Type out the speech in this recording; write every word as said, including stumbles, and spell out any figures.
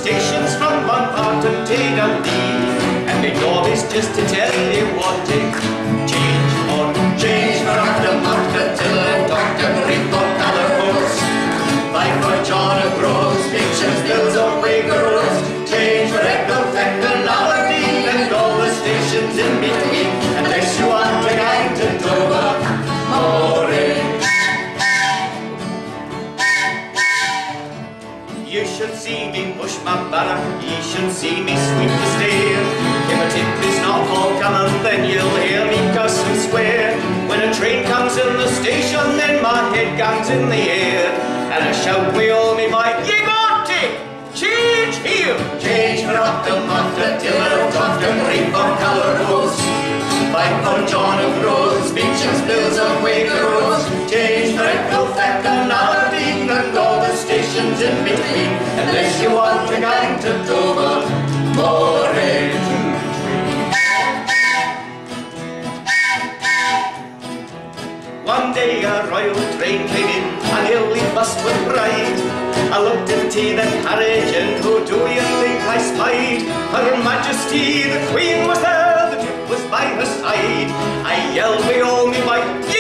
stations from one part to t'other leave. And my job is just to tell you what to change for. Change for Acton, Acton, Tiller, Doctor, Reef, or Callerhorse. Five for John of Rose, Pictures, Bills, or Waker Rose. Change for Echo, Fecton, Aberdeen, and all the stations in between. Unless you want to gang to Dover, Moray. You should see me push my banner, ye should see me sweep the stair. If a tip is not forthcoming, then you'll hear me cuss and swear. When a train comes in the station, then my head gangs in the air, and I shout with all me might, ye got it! Change here! Change for Acton, Acton, Tiller, Doctor, Reef, or Callerhorse. Five for John of Rose, Beecham's, Bills, or Waker Rose. Change for Echo, Fecton, Aberdeen, and all the stations in between. Unless you want to gang to Dover, Moray. One day a royal train came in, and nearly bust with pride. I looked into the carriage, and who do you think I spied? Her Majesty the Queen was there, the Duke was by her side. I yelled with all me might,